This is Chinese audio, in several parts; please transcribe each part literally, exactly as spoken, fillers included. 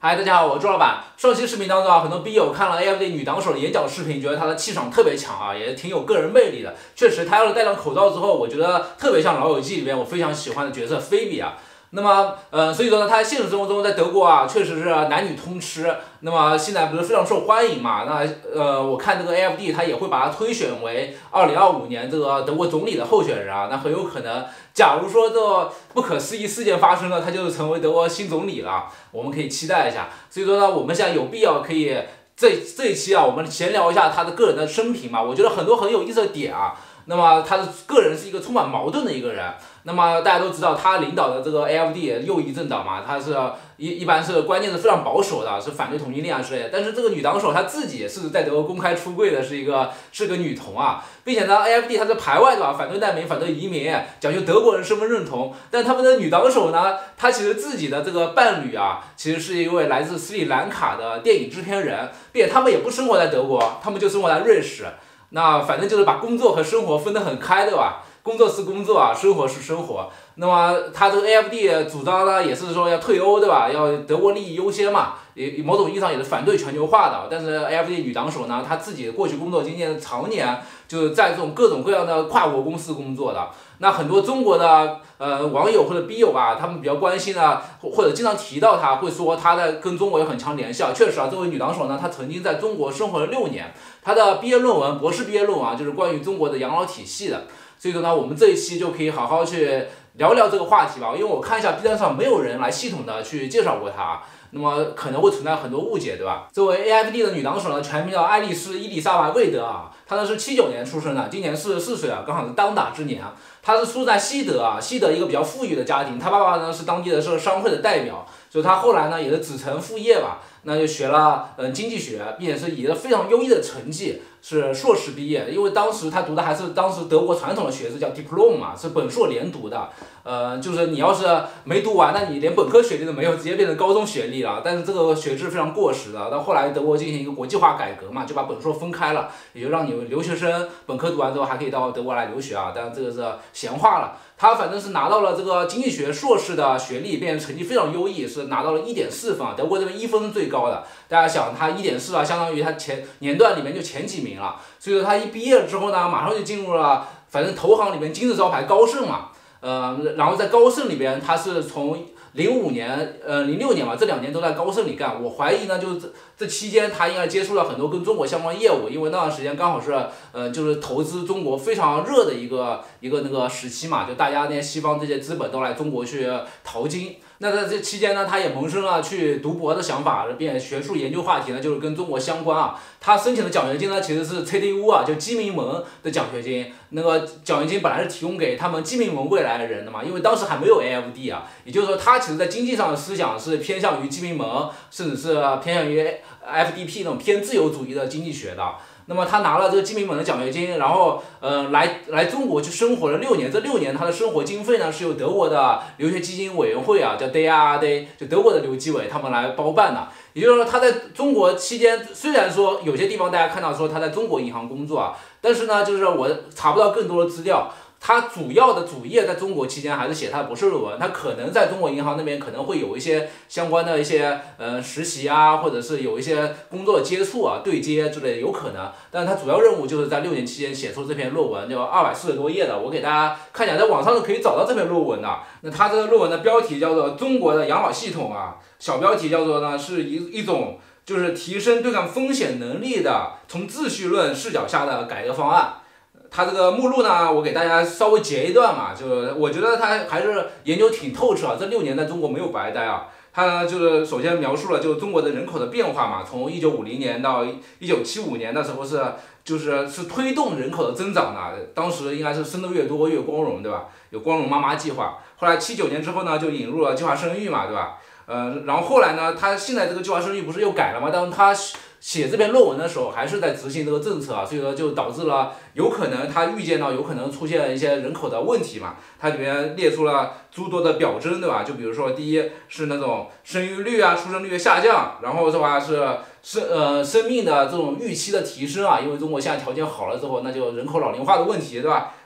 嗨，大家好，我是周老板。上期视频当中啊，很多 B 友看了 A F D 女党手的演讲视频，觉得她的气场特别强啊，也挺有个人魅力的。确实，她要是戴上口罩之后，我觉得特别像《老友记》里面我非常喜欢的角色菲比啊。那么，呃，所以说呢，她在现实生活中在德国啊，确实是男女通吃。那么现在不是非常受欢迎嘛？那呃，我看这个 A F D 他也会把她推选为二零二五年这个德国总理的候选人啊。那很有可能，假如说这不可思议事件发生了，他就是成为德国新总理了。我们可以期待一下。所以说呢，我们现在有必要可以这这一期啊，我们闲聊一下他的个人的生平嘛。我觉得很多很有意思的点啊。那么他的个人是一个充满矛盾的一个人。那么大家都知道，他领导的这个 A F D 右翼政党嘛，他是一一般是观念是非常保守的，是反对同性恋啊之类的。但是这个女党手她自己是在德国公开出柜的，是一个是个女同啊，并且呢 ，A F D 她是排外的吧，反对难民，反对移民，讲究德国人身份认同。但他们的女党手呢，她其实自己的这个伴侣啊，其实是一位来自斯里兰卡的电影制片人，并且他们也不生活在德国，他们就生活在瑞士。那反正就是把工作和生活分得很开，对吧？工作是工作啊，生活是生活。那么他这个 A F D 主张呢，也是说要退欧，对吧？要德国利益优先嘛，也某种意义上也是反对全球化的。但是 A F D 女党手呢，她自己过去工作经验常年就是在这种各种各样的跨国公司工作的。那很多中国的呃网友或者 B 友吧，他们比较关心啊，或者经常提到她，会说她在跟中国有很强联系啊。确实啊，这位女党手呢，她曾经在中国生活了六年，她的毕业论文，博士毕业论文啊，就是关于中国的养老体系的。所以说呢，我们这一期就可以好好去聊聊这个话题吧，因为我看一下 B 站上没有人来系统的去介绍过她，那么可能会存在很多误解，对吧？这位 A F D 的女党手呢，全名叫爱丽丝·伊丽莎白·魏德啊，她呢是七九年出生的，今年四十四岁啊，刚好是当打之年啊。她是出在西德啊，西德一个比较富裕的家庭，她爸爸呢是当地的这个商会的代表，所以她后来呢也是子承父业吧，那就学了嗯经济学，并且是以了非常优异的成绩是硕士毕业，因为当时她读的还是当时德国传统的学制叫 diploma 嘛，是本硕连读的，呃，就是你要是没读完，那你连本科学历都没有，直接变成高中学历了。但是这个学制非常过时的，到后来德国进行一个国际化改革嘛，就把本硕分开了，也就让你留学生本科读完之后还可以到德国来留学啊，但这个是闲话了。他反正是拿到了这个经济学硕士的学历，并且成绩非常优异，是拿到了一点四分啊，德国这边一分是最高的。大家想，他一点四啊，相当于他前年段里面就前几名了。所以说他一毕业了之后呢，马上就进入了反正投行里面金字招牌高盛嘛，呃，然后在高盛里边他是从零五年呃零六年嘛，这两年都在高盛里干。我怀疑呢，就是这这期间他应该接触了很多跟中国相关业务，因为那段时间刚好是呃就是投资中国非常热的一个一个那个时期嘛，就大家那些西方这些资本都来中国去淘金。那在这期间呢，他也萌生了去读博的想法，并且学术研究话题呢就是跟中国相关啊。他申请的奖学金呢其实是 C D U 啊，就基民盟的奖学金。那个奖学金本来是提供给他们基民盟未来的人的嘛，因为当时还没有 A F D 啊，也就是说他其实在经济上的思想是偏向于基民盟，甚至是偏向于 F D P 那种偏自由主义的经济学的。那么他拿了这个基民盟的奖学金，然后呃来来中国去生活了六年，这六年他的生活经费呢是由德国的留学基金委员会啊，叫 D R D， 就德国的留基委他们来包办的。也就是说他在中国期间，虽然说有些地方大家看到说他在中国银行工作啊，但是呢就是我查不到更多的资料。他主要的主业在中国期间还是写他的博士论文，他可能在中国银行那边可能会有一些相关的一些呃实习啊，或者是有一些工作接触啊、对接之类的，有可能。但是他主要任务就是在六年期间写出这篇论文，就二百四十多页的，我给大家看一下，在网上是可以找到这篇论文的。那他这个论文的标题叫做《中国的养老系统》啊，小标题叫做呢是一一种就是提升对抗风险能力的从秩序论视角下的改革方案。他这个目录呢，我给大家稍微截一段嘛，就我觉得他还是研究挺透彻啊，这六年在中国没有白待啊。他呢就是首先描述了就是中国的人口的变化嘛，从一九五零年到一九七五年的时候是就是是推动人口的增长的，当时应该是生的越多越光荣，对吧？有光荣妈妈计划。后来七九年之后呢，就引入了计划生育嘛，对吧？呃，然后后来呢，他现在这个计划生育不是又改了吗？但是他写这篇论文的时候还是在执行这个政策啊，所以说就导致了有可能他预见到有可能出现一些人口的问题嘛，它里面列出了诸多的表征，对吧？就比如说第一是那种生育率啊、出生率的下降，然后的话是生呃生命的这种预期的提升啊，因为中国现在条件好了之后，那就人口老龄化的问题，对吧？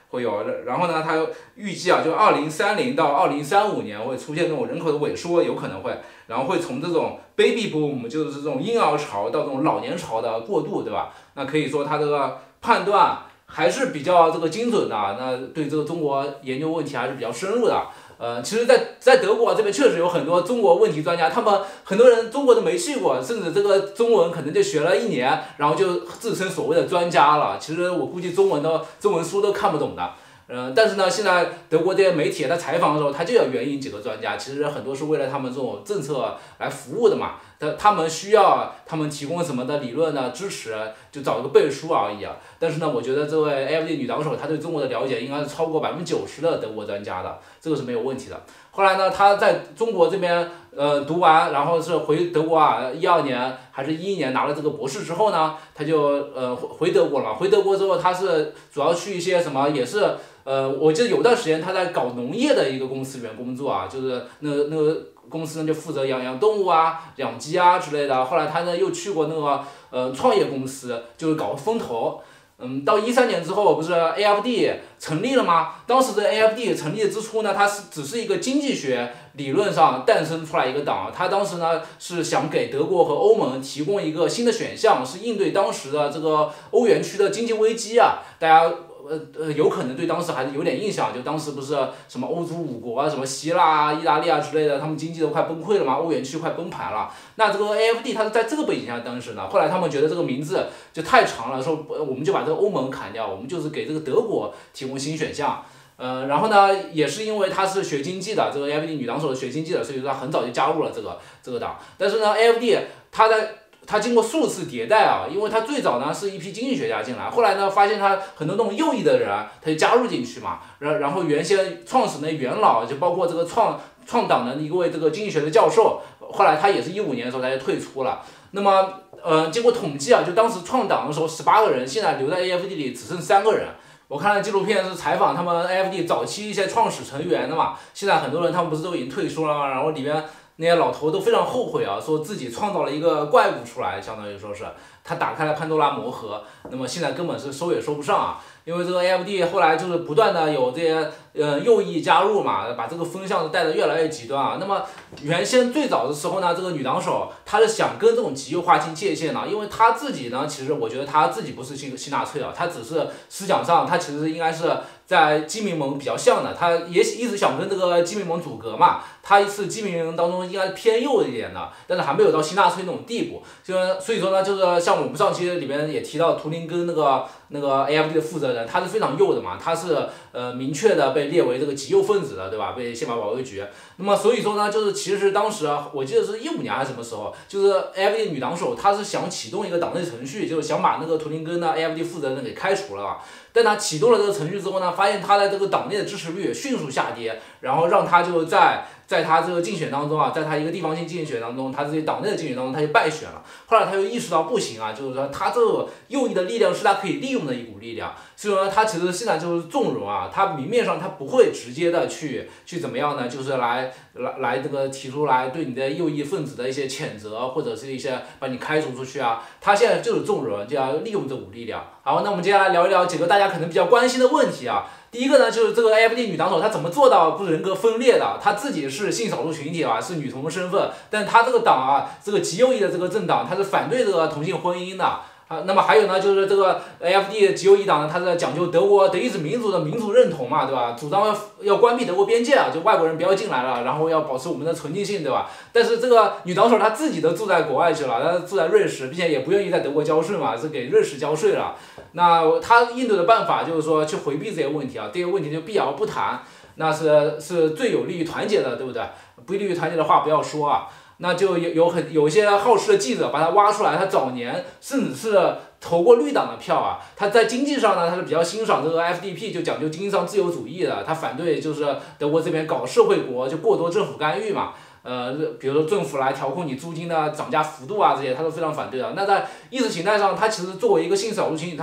会有。然后呢，它预计啊，就二零三零到二零三五年会出现这种人口的萎缩，有可能会，然后会从这种 baby boom 就是这种婴儿潮到这种老年潮的过渡，对吧？那可以说它这个判断还是比较这个精准的，那对这个中国研究问题还是比较深入的。呃，其实在，在德国这边确实有很多中国问题专家，他们很多人中国都没去过，甚至这个中文可能就学了一年，然后就自称所谓的专家了。其实我估计中文的中文书都看不懂的。嗯、呃，但是呢，现在德国这些媒体在采访的时候，他就要援引几个专家，其实很多是为了他们这种政策来服务的嘛。他他们需要他们提供什么的理论的支持，就找一个背书而已啊。但是呢，我觉得这位 A F D 女党首她对中国的了解应该是超过百分之九十的德国专家的，这个是没有问题的。后来呢，她在中国这边呃读完，然后是回德国啊，一二年还是一一年拿了这个博士之后呢，她就呃回德国了嘛。回德国之后，她是主要去一些什么，也是呃，我记得有段时间她在搞农业的一个公司里面工作啊，就是那那个。公司呢就负责养养动物啊、养鸡啊之类的。后来他呢又去过那个呃创业公司，就是搞风投。嗯，到一三年之后不是 A F D 成立了吗？当时的 A F D 成立之初呢，它是只是一个经济学理论上诞生出来一个党。它当时呢是想给德国和欧盟提供一个新的选项，是应对当时的这个欧元区的经济危机啊，大家。呃呃，有可能对当时还是有点印象，就当时不是什么欧洲五国啊，什么希腊啊、意大利啊之类的，他们经济都快崩溃了嘛，欧元区快崩盘了。那这个 A F D 它是在这个背景下诞生的。后来他们觉得这个名字就太长了，说我们就把这个欧盟砍掉，我们就是给这个德国提供新选项。呃，然后呢，也是因为他是学经济的，这个 A F D 女党首是学经济的，所以说他很早就加入了这个这个党。但是呢 ，A F D 他在他经过数次迭代啊，因为他最早呢是一批经济学家进来，后来呢发现他很多那种右翼的人，他就加入进去嘛，然然后原先创始的元老，就包括这个创创党的一位这个经济学的教授，后来他也是一五年的时候他就退出了。那么呃，经过统计啊，就当时创党的时候十八个人，现在留在 A F D 里只剩三个人。我看了纪录片是采访他们 A F D 早期一些创始成员的嘛，现在很多人他们不是都已经退出了嘛，然后里边。那些老头都非常后悔啊，说自己创造了一个怪物出来，相当于说是他打开了潘多拉魔盒，那么现在根本是收也收不上啊，因为这个 A F D 后来就是不断的有这些呃右翼加入嘛，把这个风向带得越来越极端啊。那么原先最早的时候呢，这个女党首她是想跟这种极右划清界限的，因为她自己呢，其实我觉得她自己不是新新纳粹啊，她只是思想上她其实应该是在基民盟比较像的，她也一直想跟这个基民盟阻隔嘛，她是基民盟当中应该是偏右一点的，但是还没有到新纳粹那种地步，就所以说呢，就是像我们上期里面也提到图林根那个那个 A F D 的负责人，他是非常右的嘛，他是呃明确的被列为这个极右分子的，对吧？被宪法保卫局。那么所以说呢，就是其实当时啊，我记得是一五年还是什么时候，就是 A F D 女党首她是想启动一个党内程序，就是想把那个图林根的 A F D 负责人给开除了。但他启动了这个程序之后呢，发现他在这个党内的支持率迅速下跌，然后让他就在在他这个竞选当中啊，在他一个地方性竞选当中，他这些党内的竞选当中他就败选了。后来他又意识到不行啊，就是说他这个右翼的力量是他可以利用的一股力量，所以说他其实现在就是纵容啊，他明面上他不会直接的去去怎么样呢，就是来来来这个提出来对你的右翼分子的一些谴责，或者是一些把你开除出去啊，他现在就是纵容，就要利用这股力量。好，那我们接下来聊一聊几个大家可能比较关心的问题啊。第一个呢，就是这个 A F D 女党首她怎么做到不人格分裂的？她自己是性少数群体啊，是女同的身份，但她这个党啊，这个极右翼的这个政党，它是反对这个同性婚姻的。啊，那么还有呢，就是这个 A F D 极右翼党呢，它是讲究德国德意志民族的民族认同嘛，对吧？主张要要关闭德国边界啊，就外国人不要进来了，然后要保持我们的纯净性，对吧？但是这个女党首她自己都住在国外去了，她住在瑞士，并且也不愿意在德国交税嘛，是给瑞士交税了。那她应对的办法就是说去回避这些问题啊，这些问题就避而不谈，那是是最有利于团结的，对不对？不利于团结的话不要说啊。那就有有很有一些好事的记者把他挖出来，他早年甚至是投过绿党的票啊。他在经济上呢，他是比较欣赏这个 F D P， 就讲究经济上自由主义的，他反对就是德国这边搞社会国，就过多政府干预嘛。呃，比如说政府来调控你租金的涨价幅度啊，这些他都非常反对的。那在意识形态上，他其实作为一个性少数群体，他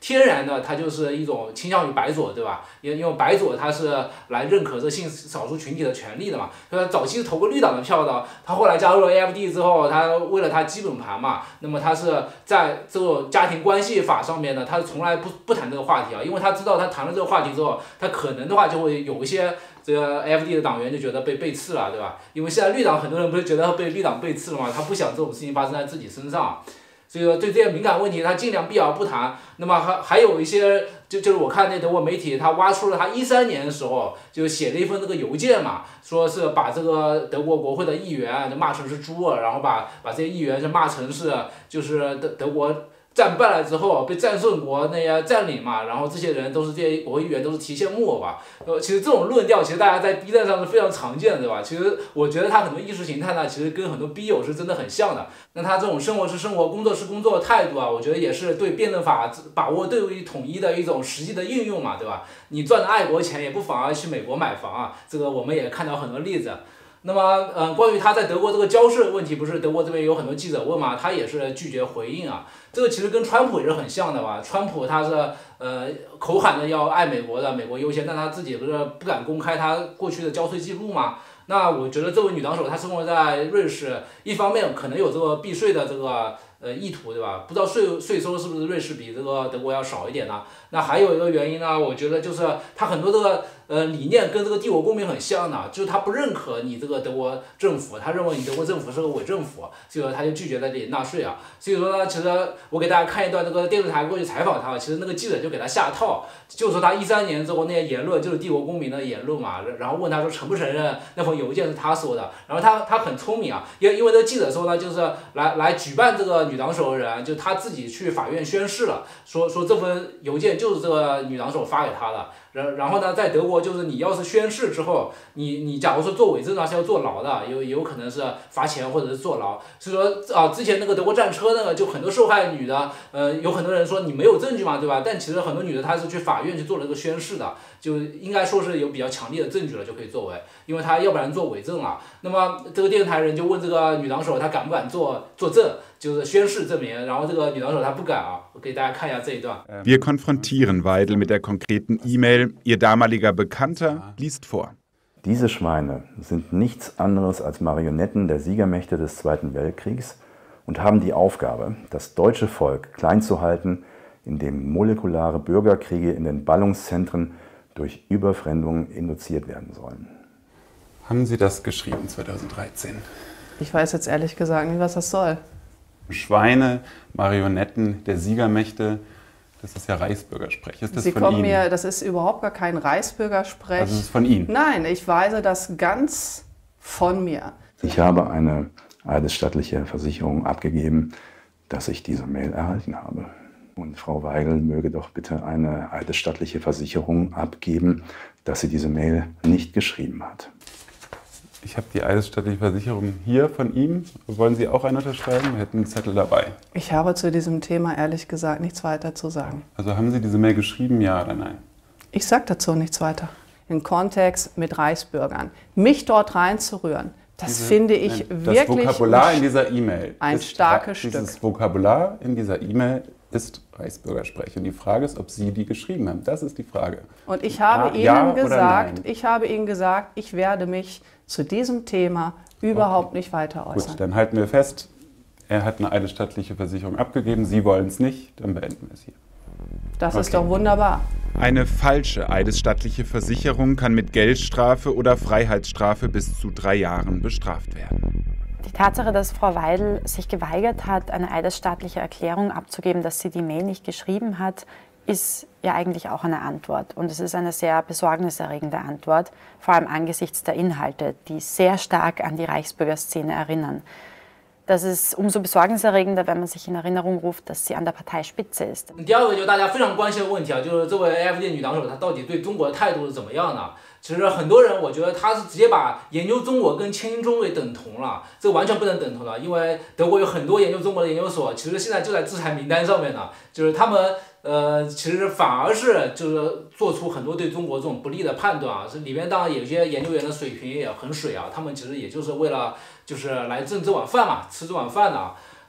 天然的它就是一种倾向于白左，对吧？因因为白左它是来认可这性少数群体的权利的嘛，所以早期是投过绿党的票的，他后来加入了 A F D 之后，他为了他基本盘嘛，那么他是在这种家庭关系法上面呢，他从来不不谈这个话题啊，因为他知道他谈了这个话题之后，他可能的话就会有一些这个 A F D 的党员就觉得被背刺了，对吧？因为现在绿党很多人不是觉得被绿党背刺了嘛，他不想这种事情发生在自己身上。所以说对这些敏感问题，他尽量避而不谈。那么还还有一些，就就是我看那德国媒体，他挖出了他一三年的时候就写了一封这个邮件嘛，说是把这个德国国会的议员就骂成是猪，然后把把这些议员就骂成是就是德德国战败了之后被战胜国那些占领嘛，然后这些人都是这些国会议员都是提线木偶吧。呃，其实这种论调其实大家在 B 站上是非常常见的，对吧？其实我觉得他很多意识形态呢，其实跟很多 B 友是真的很像的。那他这种生活是生活，工作是工作的态度啊，我觉得也是对辩证法把握对位统一的一种实际的应用嘛，对吧？你赚的爱国钱也不妨碍去美国买房啊，这个我们也看到很多例子。那么，嗯，关于他在德国这个交税问题，不是德国这边有很多记者问嘛，他也是拒绝回应啊。这个其实跟川普也是很像的吧？川普他是呃口喊着要爱美国的，美国优先，但他自己不是不敢公开他过去的交税记录吗？那我觉得这位女党首她生活在瑞士，一方面可能有这个避税的这个呃意图，对吧？不知道税税收是不是瑞士比这个德国要少一点呢？那还有一个原因呢，我觉得就是他很多这个呃理念跟这个帝国公民很像的，就是他不认可你这个德国政府，他认为你德国政府是个伪政府，所以说他就拒绝在这里纳税啊。所以说呢，其实我给大家看一段这个电视台过去采访他，其实那个记者就给他下套，就说他一三年之后那些言论就是帝国公民的言论嘛，然后问他说承不承认那封邮件是他说的，然后他他很聪明啊，因为因为这个记者说呢，就是来来举办这个女党首的人，就他自己去法院宣誓了，说说这封邮件就是这个女党首发给他的。然然后呢，在德国就是你要是宣誓之后，你你假如说做伪证啊是要坐牢的，有有可能是罚钱或者是坐牢。所以说啊，之前那个德国战车那个就很多受害女的，呃，有很多人说你没有证据嘛，对吧？但其实很多女的她是去法院去做了个宣誓的，就应该说是有比较强烈的证据了就可以作为，因为她要不然做伪证了。那么这个电视台人就问这个女党首她敢不敢做作证，就是宣誓证明，然后这个女党首她不敢啊。我给大家看一下这一段。 Wir konfrontieren Weidel mit der konkreten E-Mail. Ihr damaliger Bekannter liest vor. Diese Schweine sind nichts anderes als Marionetten der Siegermächte des Zweiten Weltkriegs und haben die Aufgabe, das deutsche Volk klein zu halten, indem molekulare Bürgerkriege in den Ballungszentren durch Überfremdung induziert werden sollen. Haben Sie das geschrieben zweitausenddreizehn? Ich weiß jetzt ehrlich gesagt nicht, was das soll. Schweine, Marionetten der Siegermächte, das ist ja Reichsbürgersprech. Ist das Sie von kommen Ihnen? mir, das ist überhaupt gar kein Reichsbürgersprech. Also es ist von Ihnen? Nein, ich weise das ganz von mir. Ich habe eine eidesstattliche Versicherung abgegeben, dass ich diese Mail erhalten habe. Und Frau Weigel möge doch bitte eine eidesstattliche Versicherung abgeben, dass sie diese Mail nicht geschrieben hat. Ich habe die eidesstattliche Versicherung hier von ihm. Wollen Sie auch eine unterschreiben? Wir hätten einen Zettel dabei. Ich habe zu diesem Thema ehrlich gesagt nichts weiter zu sagen. Also haben Sie diese Mail geschrieben, ja oder nein? Ich sage dazu nichts weiter. Im Kontext mit Reichsbürgern. Mich dort reinzurühren, das Diese, finde ich nein, wirklich das Vokabular in dieser E-Mail ein ist, starkes dieses Stück. Vokabular in dieser E-Mail ist Reichsbürgersprech. Und die Frage ist, ob Sie die geschrieben haben. Das ist die Frage. Und ich habe ja, Ihnen ja gesagt, ich habe Ihnen gesagt, ich werde mich zu diesem Thema überhaupt okay. nicht weiter äußern. Gut, dann halten wir fest, er hat eine eidesstattliche Versicherung abgegeben, Sie wollen es nicht, dann beenden wir es hier. Das okay. ist doch wunderbar. Eine falsche eidesstattliche Versicherung kann mit Geldstrafe oder Freiheitsstrafe bis zu drei Jahren bestraft werden. Die Tatsache, dass Frau Weidel sich geweigert hat, eine eidesstattliche Erklärung abzugeben, dass sie die Mail nicht geschrieben hat, ist ja eigentlich auch eine Antwort. Und es ist eine sehr besorgniserregende Antwort, vor allem angesichts der Inhalte, die sehr stark an die Reichsbürgerszene erinnern. Das ist umso besorgniserregender, wenn man sich in Erinnerung ruft, dass sie an der Parteispitze ist. 第二个就是大家非常关心的问题啊，就是这位 A F D 女党首她到底对中国的态度是怎么样的？其实很多人我觉得她是直接把研究中国跟亲中给等同了，这完全不能等同的，因为德国有很多研究中国的研究所，其实现在就在制裁名单上面呢，就是他们呃其实反而是就是做出很多对中国这种不利的判断啊，这里面当然有些研究员的水平也很水啊，他们其实也就是为了就是来挣这碗饭嘛，吃这碗饭的啊。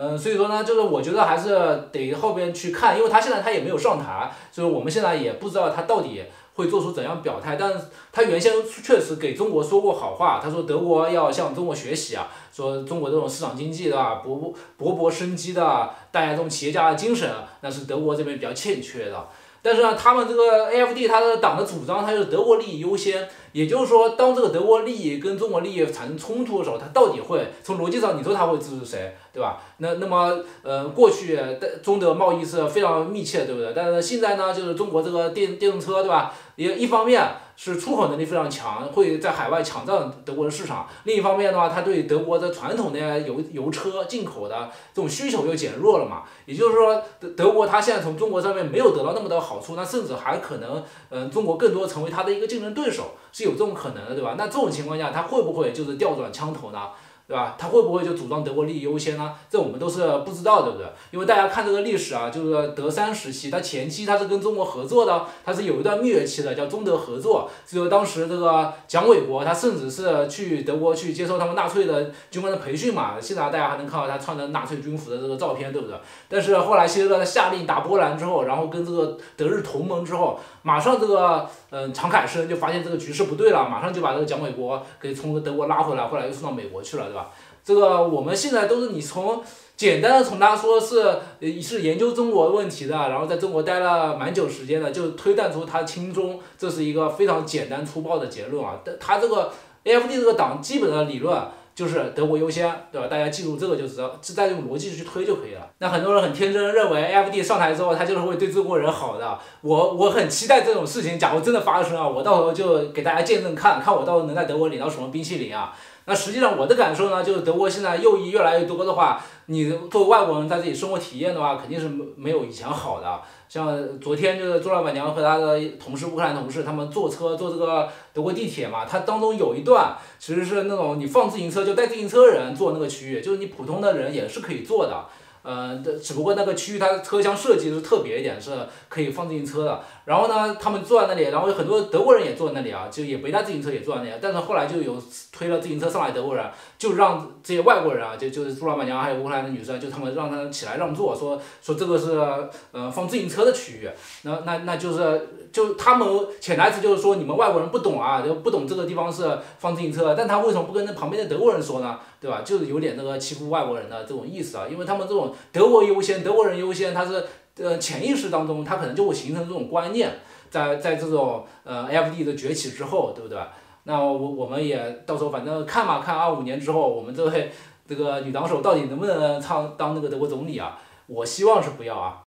嗯，所以说呢，就是我觉得还是得后边去看，因为他现在他也没有上台，所以我们现在也不知道他到底会做出怎样表态。但是他原先确实给中国说过好话，他说德国要向中国学习啊，说中国这种市场经济的勃勃勃生机的，大家这种企业家的精神，那是德国这边比较欠缺的。但是呢，他们这个 A F D 他的党的主张，它就是德国利益优先，也就是说，当这个德国利益跟中国利益产生冲突的时候，他到底会从逻辑上，你说他会支持谁，对吧？那那么，呃，过去中德贸易是非常密切，对不对？但是现在呢，就是中国这个电电动车，对吧？也一方面是出口能力非常强，会在海外抢占德国的市场；另一方面的话，它对德国的传统的油油车进口的这种需求又减弱了嘛。也就是说，德德国它现在从中国上面没有得到那么多好处，那甚至还可能，嗯、呃，中国更多成为它的一个竞争对手，是有这种可能的，对吧？那这种情况下，它会不会就是调转枪头呢？对吧？他会不会就主张德国利益优先呢？这我们都是不知道，对不对？因为大家看这个历史啊，就是德三时期，它前期它是跟中国合作的，它是有一段蜜月期的，叫中德合作。只有当时这个蒋纬国，他甚至是去德国去接受他们纳粹的军官的培训嘛。现在大家还能看到他穿的纳粹军服的这个照片，对不对？但是后来希特勒下令打波兰之后，然后跟这个德日同盟之后，马上这个嗯、呃、常凯申就发现这个局势不对了，马上就把这个蒋纬国给从德国拉回来，后来又送到美国去了，对吧？这个我们现在都是你从简单的从他说是呃是研究中国问题的，然后在中国待了蛮久时间的，就推断出他亲中，这是一个非常简单粗暴的结论啊。他这个 A F D 这个党基本的理论就是德国优先，对吧？大家记住这个就知道，再用逻辑去推就可以了。那很多人很天真认为 A F D 上台之后，他就是会对中国人好的。我我很期待这种事情，假如真的发生啊，我到时候就给大家见证看看我到时候能在德国领到什么冰淇淋啊。那实际上我的感受呢，就是德国现在右翼越来越多的话，你作为外国人在这里生活体验的话，肯定是没有以前好的。像昨天就是周老板娘和她的同事乌克兰同事，他们坐车坐这个德国地铁嘛，它当中有一段其实是那种你放自行车就带自行车人坐那个区域，就是你普通的人也是可以坐的。呃，只不过那个区域它车厢设计是特别一点，是可以放自行车的。然后呢，他们坐在那里，然后有很多德国人也坐在那里啊，就也没带自行车也坐在那里。但是后来就有推了自行车上来德国人，就让这些外国人啊，就就是朱老板娘还有乌克兰的女生，就他们让他起来让座，说说这个是呃放自行车的区域。那那那就是就他们潜台词就是说你们外国人不懂啊，就不懂这个地方是放自行车，但他为什么不跟那旁边的德国人说呢？对吧？就是有点那个欺负外国人的这种意思啊，因为他们这种德国优先、德国人优先，他是呃潜意识当中，他可能就会形成这种观念，在在这种呃 A F D 的崛起之后，对不对？那我我们也到时候反正看嘛，看二五年之后，我们这位这个女党首到底能不能唱当那个德国总理啊？我希望是不要啊。